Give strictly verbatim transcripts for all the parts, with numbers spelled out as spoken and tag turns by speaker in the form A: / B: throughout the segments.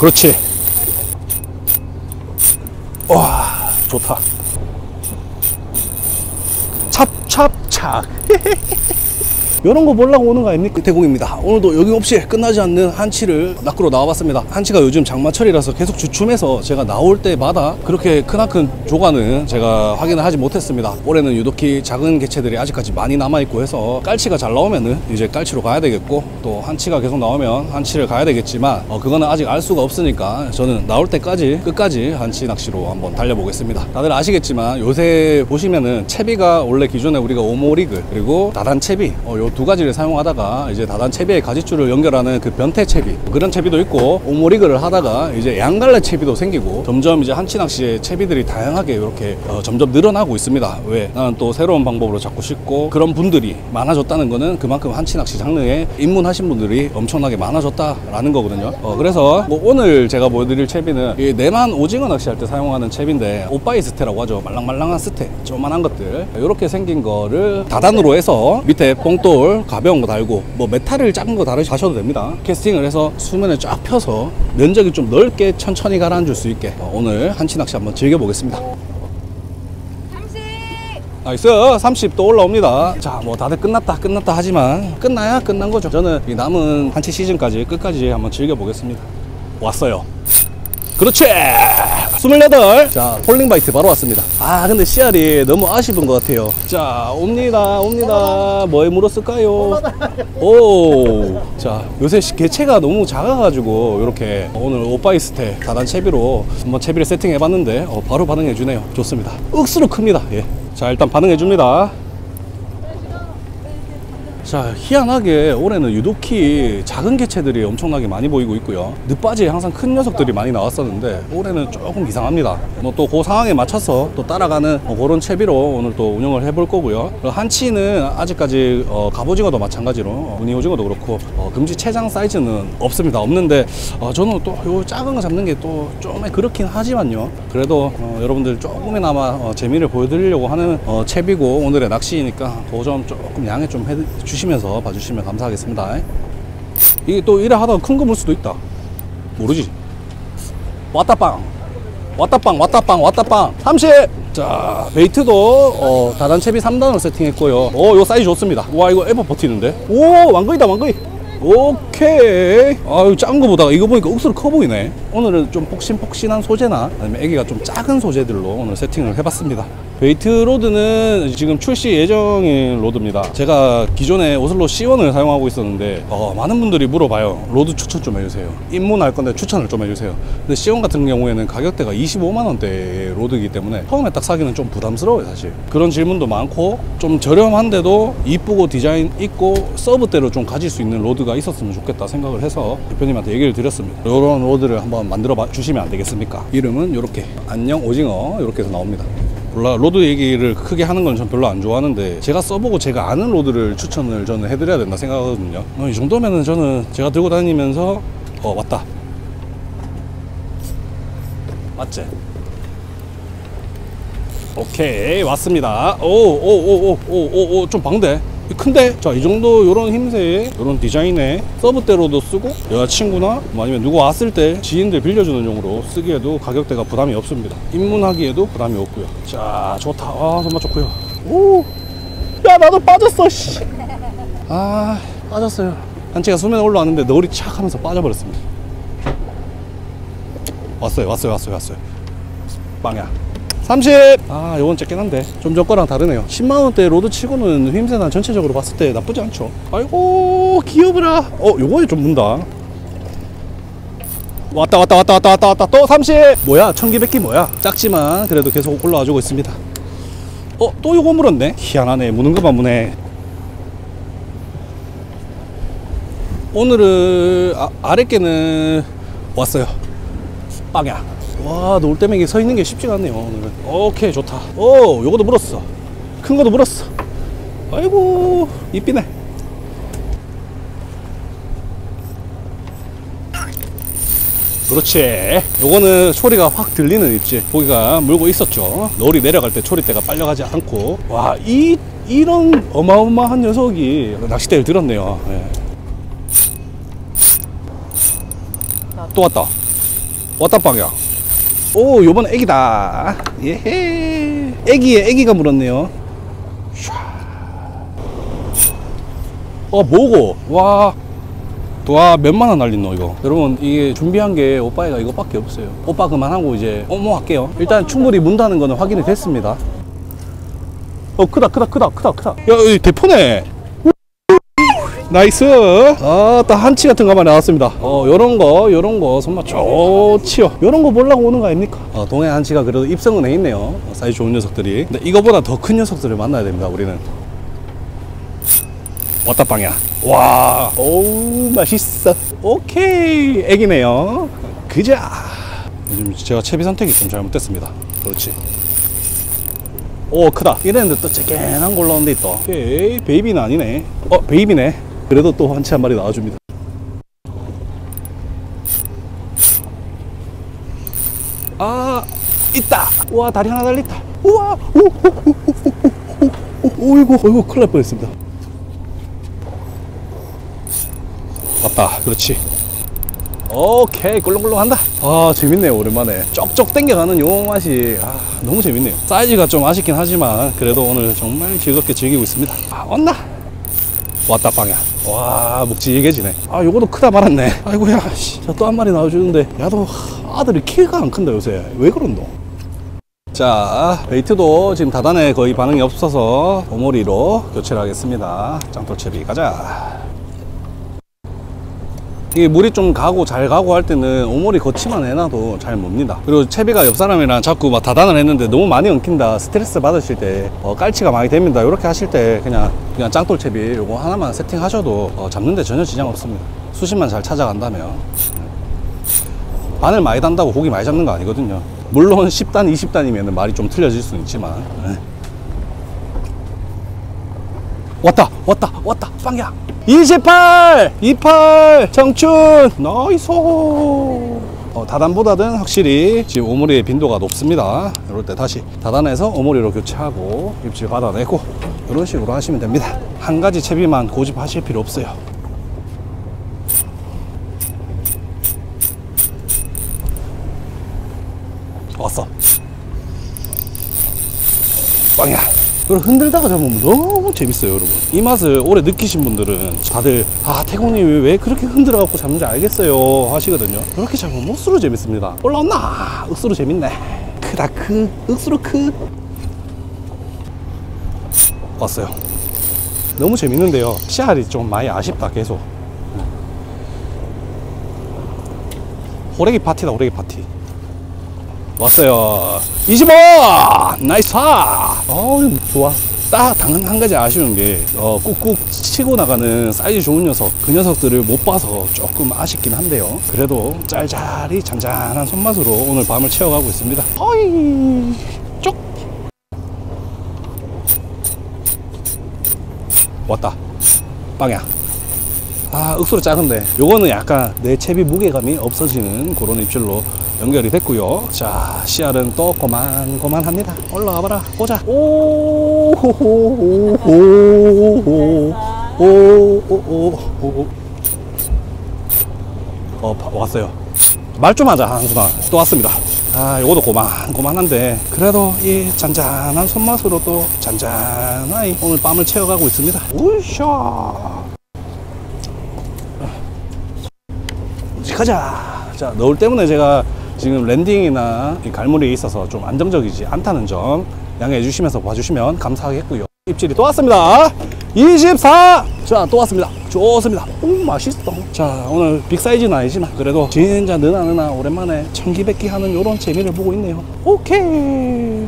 A: 그렇지. 와, 좋다. 찹찹찹. 이런 거 보려고 오는 거 아닙니까? 대공입니다. 오늘도 여김없이 끝나지 않는 한치를 낚으러 나와봤습니다. 한치가 요즘 장마철이라서 계속 주춤해서 제가 나올 때마다 그렇게 크나큰 조과는 제가 확인을 하지 못했습니다. 올해는 유독히 작은 개체들이 아직까지 많이 남아있고 해서 깔치가 잘 나오면은 이제 깔치로 가야 되겠고, 또 한치가 계속 나오면 한치를 가야 되겠지만 어, 그거는 아직 알 수가 없으니까 저는 나올 때까지 끝까지 한치 낚시로 한번 달려보겠습니다. 다들 아시겠지만 요새 보시면은 채비가 원래 기존에 우리가 오모리그 그리고 다단 채비 어, 요 두 가지를 사용하다가 이제 다단 채비에 가지줄을 연결하는 그 변태 채비, 그런 채비도 있고, 오모리그를 하다가 이제 양갈래 채비도 생기고, 점점 이제 한치 낚시의 채비들이 다양하게 이렇게 어, 점점 늘어나고 있습니다. 왜? 나는 또 새로운 방법으로 잡고 싶고, 그런 분들이 많아졌다는 거는 그만큼 한치 낚시 장르에 입문하신 분들이 엄청나게 많아졌다라는 거거든요. 어, 그래서 뭐 오늘 제가 보여드릴 채비는 이 내만 오징어 낚시할 때 사용하는 채비인데, 오빠이 스테라고 하죠. 말랑말랑한 스테, 조만한 것들 이렇게 생긴 거를 다단으로 해서 밑에 봉돌 가벼운 거 달고, 뭐 메탈을 작은 거 다르시 하셔도 됩니다. 캐스팅을 해서 수면에 쫙 펴서 면적이 좀 넓게 천천히 가라앉을 수 있게 어, 오늘 한치 낚시 한번 즐겨보겠습니다.
B: 삼십!
A: 나이스. 삼십 또 올라옵니다. 자, 뭐 다들 끝났다 끝났다 하지만 끝나야 끝난 거죠. 저는 이 남은 한치 시즌까지 끝까지 한번 즐겨보겠습니다. 왔어요. 그렇지. 스물여덟. 자, 폴링바이트 바로 왔습니다. 아, 근데 씨알이 너무 아쉬운 것 같아요. 자, 옵니다 옵니다. 뭐에 물었을까요? 오, 자, 요새 개체가 너무 작아가지고 이렇게 오늘 오빠이스테 다단 채비로 한번 채비를 세팅해봤는데 어, 바로 반응해주네요. 좋습니다. 억수로 큽니다. 예. 자, 일단 반응해줍니다. 자, 희한하게 올해는 유독히 작은 개체들이 엄청나게 많이 보이고 있고요. 늦바지에 항상 큰 녀석들이 많이 나왔었는데 올해는 조금 이상합니다. 뭐 또 그 상황에 맞춰서 또 따라가는 뭐 그런 채비로 오늘 또 운영을 해볼 거고요. 한치는 아직까지 어, 갑오징어도 마찬가지로 어, 무늬오징어도 그렇고 어, 금지 체장 사이즈는 없습니다. 없는데 어, 저는 또 요 작은 거 잡는 게 또 좀 그렇긴 하지만요. 그래도 어, 여러분들 조금이나마 어, 재미를 보여드리려고 하는 어, 채비고 오늘의 낚시이니까 그 점 조금 양해 좀 해주시면 면서 봐주시면 감사하겠습니다. 이게 또 이래 하다가 큰 거 물 수도 있다. 모르지. 왔다 빵 왔다 빵 왔다 빵 왔다 빵 삼십. 자, 베이트도 어, 다단 채비 삼 단을 세팅했고요. 오, 요 사이즈 좋습니다. 와, 이거 에버 버티는데. 오, 왕거이다 왕거이. 오케이. 아유, 작은 거보다 이거 보니까 억수로 커 보이네. 오늘은 좀 폭신폭신한 소재나 아니면 애기가 좀 작은 소재들로 오늘 세팅을 해봤습니다. 베이트 로드는 지금 출시 예정인 로드입니다. 제가 기존에 오슬로 씨 원을 사용하고 있었는데 어, 많은 분들이 물어봐요. 로드 추천 좀 해주세요. 입문할 건데 추천을 좀 해주세요. 근데 씨 원 같은 경우에는 가격대가 이십오만 원대의 로드이기 때문에 처음에 딱 사기는 좀 부담스러워요 사실. 그런 질문도 많고, 좀 저렴한데도 이쁘고 디자인 있고 서브대로 좀 가질 수 있는 로드가 있었으면 좋겠다 생각을 해서 대표님한테 얘기를 드렸습니다. 이런 로드를 한번 만들어 주시면 안 되겠습니까? 이름은 이렇게 안녕 오징어 이렇게 해서 나옵니다. 몰라, 로드 얘기를 크게 하는 건 전 별로 안 좋아하는데 제가 써보고 제가 아는 로드를 추천을 저는 해드려야 된다 생각하거든요. 어, 이 정도면은 저는 제가 들고 다니면서 어, 왔다 맞지? 오케이, 왔습니다. 오 오 오 오 오 오 좀 방대 큰데? 자, 이 정도 요런 힘새 요런 디자인에 서브대로도 쓰고 여자친구나 뭐 아니면 누구 왔을 때 지인들 빌려주는 용으로 쓰기에도 가격대가 부담이 없습니다. 입문하기에도 부담이 없고요. 자, 좋다. 아, 정말 좋고요. 오, 야, 나도 빠졌어. 씨. 아, 빠졌어요. 한치가 수면에 올라왔는데 너울이 착 하면서 빠져버렸습니다. 왔어요 왔어요 왔어요 왔어요. 빵야 삼십. 아, 요건 짧긴 한데 좀 전 거랑 다르네요. 십만 원대 로드 치고는 휘임새나 전체적으로 봤을 때 나쁘지 않죠. 아이고, 귀여워라. 어, 요거에 좀 문다. 왔다 왔다 왔다 왔다 왔다 왔다. 또 삼십. 뭐야, 천기백기 뭐야. 작지만 그래도 계속 올라와 주고 있습니다. 어, 또 요거 물었네. 희한하네. 무는 것만 무네. 오늘은 아, 아랫개는 왔어요. 빵야. 와, 놀대매기 서 있는 게 쉽지가 않네요 오늘은. 오케이, 좋다. 오, 요거도 물었어. 큰 거도 물었어. 아이고, 이쁘네. 그렇지. 요거는 소리가 확 들리는 입질. 고기가 물고 있었죠. 너울이 내려갈 때 초리대가 빨려가지 않고. 와, 이 이런 어마어마한 녀석이 낚싯대를 들었네요. 예. 또 왔다. 왔다 방향. 오, 요번 애기다. 예헤. 애기에 애기가 물었네요. 샤. 어, 뭐고? 와. 와, 몇만 원 날린노 이거. 여러분, 이게 준비한 게 오빠가 이거밖에 없어요. 오빠 그만하고 이제 어머 할게요. 일단 충분히 문다는 거는 확인이 됐습니다. 어, 크다 크다 크다 크다 크다. 야, 여기 대포네. 나이스. 아, 딱 한치 같은 거만 나왔습니다. 어, 요런 거, 요런 거 손맛 좋지요. 요런 거 보려고 오는 거 아닙니까? 어, 동해 한치가 그래도 입성은 해 있네요. 어, 사이즈 좋은 녀석들이. 근데 이거보다 더 큰 녀석들을 만나야 됩니다, 우리는. 왔다 빵이야. 와, 오, 맛있어. 오케이, 애기네요. 그자. 요즘 제가 채비 선택이 좀 잘못됐습니다. 그렇지. 오, 크다. 이랬는데 또 쬐끈한 거 올라온 데 있다. 오케이, 베이비는 아니네. 어, 베이비네. 그래도 또 한치 한 마리 나와줍니다. 아, 있다. 우와, 다리 하나 달렸다. 우와, 오, 오, 오, 오, 오, 오, 어이구, 어이구, 큰일 날 뻔했습니다. 왔다. 그렇지. 오케이, 꿀렁꿀렁한다. 아, 재밌네요. 오랜만에 쩍쩍 당겨가는 요 맛이 아, 너무 재밌네요. 사이즈가 좀 아쉽긴 하지만 그래도 오늘 정말 즐겁게 즐기고 있습니다. 아, 왔나? 왔다 빵야. 와, 묵직해지네. 아, 요거도 크다 말았네. 아이고야, 또 한 마리 나와주는데 야도 아들이 키가 안 큰다 요새. 왜 그런노? 자, 베이트도 지금 다단에 거의 반응이 없어서 오모리로 교체를 하겠습니다. 짱돌채비 가자. 이게 물이 좀 가고 잘 가고 할 때는 오모리 거치만 해놔도 잘 멉니다. 그리고 채비가 옆 사람이랑 자꾸 막 다단을 했는데 너무 많이 엉킨다, 스트레스 받으실 때 어, 깔치가 많이 됩니다. 이렇게 하실 때 그냥 그냥 짱돌 채비 요거 하나만 세팅하셔도 어, 잡는데 전혀 지장 없습니다. 수심만 잘 찾아간다면. 바늘 많이 단다고 고기 많이 잡는 거 아니거든요. 물론 십 단, 이십 단이면 말이 좀 틀려질 수는 있지만. 네. 왔다 왔다 왔다 빵야. 이십팔 이십팔 청춘 나이스. 어, 다단보다는 확실히 지금 오모리의 빈도가 높습니다. 이럴 때 다시 다단에서 오모리로 교체하고 입질 받아내고 이런 식으로 하시면 됩니다. 한 가지 채비만 고집하실 필요 없어요. 왔어. 빵야. 그걸 흔들다가 잡으면 너무 재밌어요, 여러분. 이 맛을 오래 느끼신 분들은 다들 아, 태공님이 왜 그렇게 흔들어 갖고 잡는지 알겠어요 하시거든요. 그렇게 잡으면 억수로 재밌습니다. 올라왔나? 억수로 재밌네. 크다 크 억수로 크. 왔어요. 너무 재밌는데요, 씨알이 좀 많이 아쉽다. 계속 호래기 파티다. 호래기 파티. 왔어요. 이십오! 나이스! 어, 좋아. 딱 단 한 가지 아쉬운 게 어, 꾹꾹 치고 나가는 사이즈 좋은 녀석, 그 녀석들을 못 봐서 조금 아쉽긴 한데요. 그래도 짤짤이 잔잔한 손맛으로 오늘 밤을 채워가고 있습니다. 어이 쪽. 왔다. 빵야. 아, 억수로 작은데 요거는 약간 내 채비 무게감이 없어지는 그런 입질로 연결이 됐고요. 자, 씨알은 또 고만고만합니다. 올라가 봐라. 보자. 오오오오오오오오오. 어, 왔어요. 말 좀 하자, 한순아. 또 왔습니다. 아, 요것도 고만고만한데 그래도 이 잔잔한 손맛으로 또 잔잔하게 오늘 밤을 채워가고 있습니다. 우샤. 가자. 자, 너울 때문에 제가 지금 랜딩이나 이 갈무리에 있어서 좀 안정적이지 않다는 점 양해해 주시면서 봐주시면 감사하겠고요. 입질이 또 왔습니다. 이십사. 자, 또 왔습니다. 좋습니다. 오, 맛있어. 자, 오늘 빅사이즈는 아니지만 그래도 진짜 느나 느나 오랜만에 천기백기 하는 요런 재미를 보고 있네요. 오케이.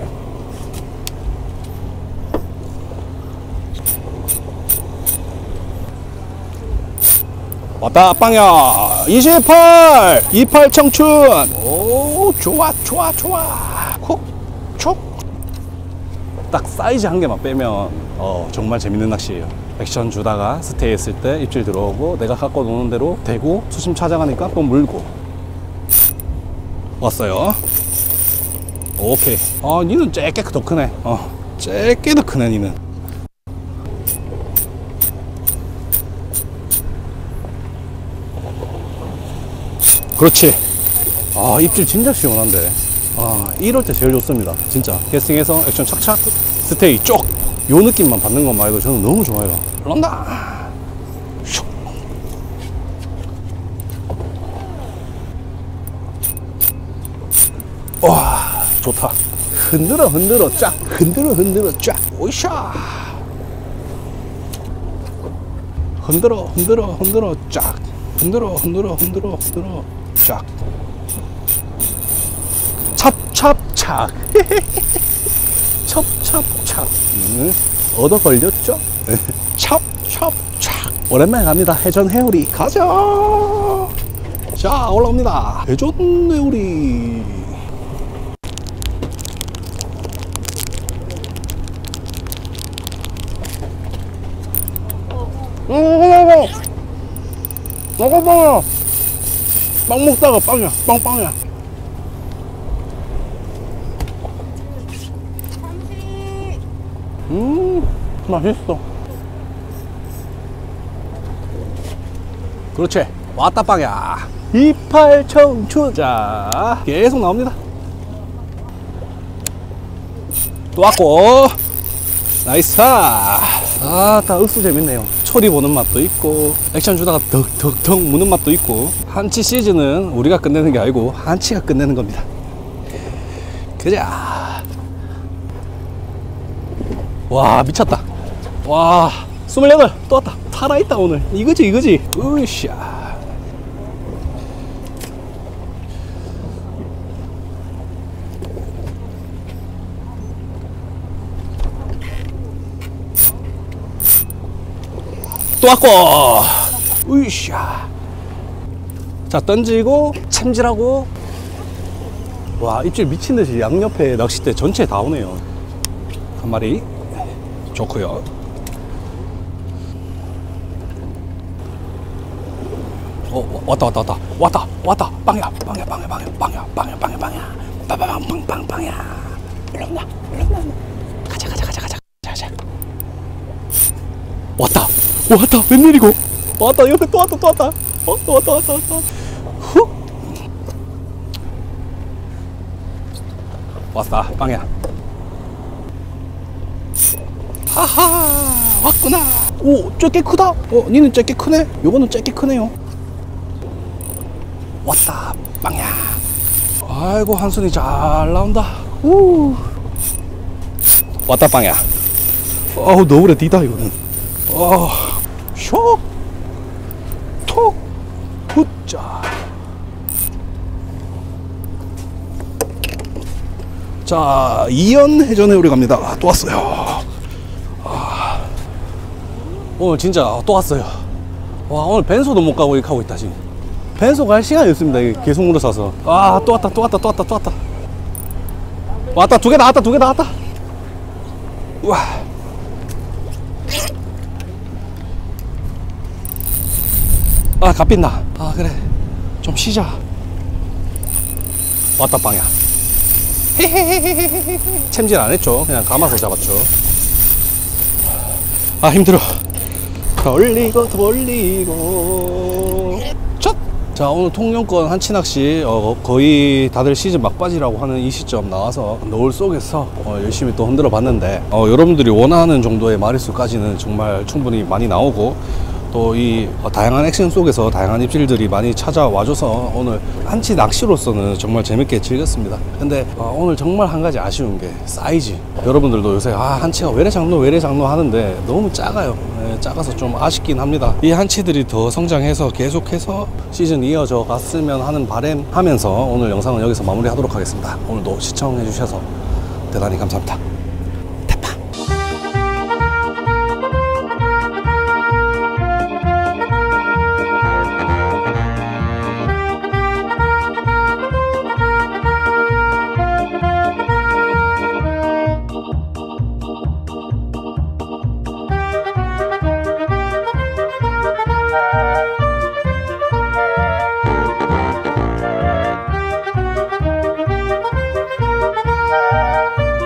A: 왔다 빵야. 이십팔 이십팔 청춘. 오, 좋아 좋아 좋아. 콕촉. 딱 사이즈 한 개만 빼면 어, 정말 재밌는 낚시예요. 액션 주다가 스테이 했을 때 입질 들어오고 내가 갖고 노는 대로 대고 수심 찾아가니까 또 물고. 왔어요. 오케이. 아, 니는 쬐게 더 크네. 어, 쬐게 더 크네 니는. 그렇지. 아, 입질 진짜 시원한데. 아, 이럴 때 제일 좋습니다. 진짜. 캐스팅해서 액션 착착, 스테이 쪽. 요 느낌만 받는 것만 해도 저는 너무 좋아요. 런다. 슉. 와, 좋다. 흔들어, 흔들어, 쫙. 흔들어, 흔들어, 쫙. 오이샤. 흔들어, 흔들어, 흔들어, 쫙. 흔들어, 흔들어, 흔들어, 흔들어, 쫙. 찹찹착. 찹찹착. 음, 얻어 걸렸죠? 찹찹착. 오랜만에 갑니다. 해전 해오리 가자. 자, 올라옵니다. 해전 해오리. 먹어 먹어 먹어. 빵 먹다가 빵이야. 빵빵이야.
B: 삼십.
A: 음, 맛있어. 그렇지. 왔다 빵이야. 이팔 청춘. 자, 계속 나옵니다. 또 왔고. 나이스. 아, 다 윽수 재밌네요. 초리 보는 맛도 있고, 액션 주다가 덕덕덕 무는 맛도 있고. 한치 시즌은 우리가 끝내는 게 아니고 한치가 끝내는 겁니다. 그자. 와, 미쳤다. 와, 스물여덟. 또 왔다. 살아있다 오늘. 이거지 이거지. 으쌰. 또 왔고. 으쌰. 자, 던지고 챔질하고. 와, 입질 미친듯이 양옆에 낚싯대 전체 다 오네요. 한 마리 좋고요. 어, 왔다 왔다 왔다 왔다 왔다. 빵이야 빵이야 빵이야 빵이야 빵이야 빵이야 빵이야 빵이야 빵빵빵빵 빵이야. 일로 온나 일로 온나. 가자 가자 가자 가자 가자. 왔다 왔다. 웬일이고. 왔다. 옆에 또 왔다 또 왔다. 어, 또 왔다 왔다 왔다. 후. 왔다. 빵이야. 하하, 왔구나. 오, 쟤 크다. 어, 니는 쟤 크네. 요거는 쟤 크네요. 왔다. 빵이야. 아이고, 한순이 잘 나온다. 우. 왔다. 빵이야. 어우, 너울에 디다 이거는. 어, 쇽, 톡, 굿자. 자, 이연 해전에 우리 갑니다. 아, 또 왔어요. 아, 오늘 진짜 또 왔어요. 와, 오늘 벤소도 못 가고 이렇게 하고 있다 지금. 벤소 갈 시간이 없습니다. 이게 계속 물어서서. 아, 또 왔다 또 왔다 또 왔다 또 왔다. 왔다. 두 개 나왔다. 두 개 나왔다. 우와. 아, 갓빛나. 아, 그래, 좀 쉬자. 왔다. 빵이야. 챔질 안 했죠. 그냥 감아서 잡았죠. 아, 힘들어. 돌리고 돌리고. 첫. 자, 오늘 통영권 한치낚시 어, 거의 다들 시즌 막바지라고 하는 이 시점 나와서 노을 속에서 어, 열심히 또 흔들어 봤는데, 어, 여러분들이 원하는 정도의 마리수까지는 정말 충분히 많이 나오고, 또 이 다양한 액션 속에서 다양한 입질들이 많이 찾아와줘서 오늘 한치 낚시로서는 정말 재밌게 즐겼습니다. 근데 어, 오늘 정말 한 가지 아쉬운 게 사이즈. 여러분들도 요새 아, 한치가 왜래 장로 왜래 장로 하는데 너무 작아요. 네, 작아서 좀 아쉽긴 합니다. 이 한치들이 더 성장해서 계속해서 시즌 이어져 갔으면 하는 바람 하면서 오늘 영상은 여기서 마무리하도록 하겠습니다. 오늘도 시청해 주셔서 대단히 감사합니다.